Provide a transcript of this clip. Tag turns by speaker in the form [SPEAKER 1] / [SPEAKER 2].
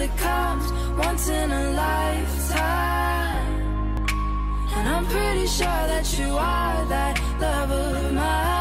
[SPEAKER 1] it comes once in a lifetime. And I'm pretty sure that you are that love of mine.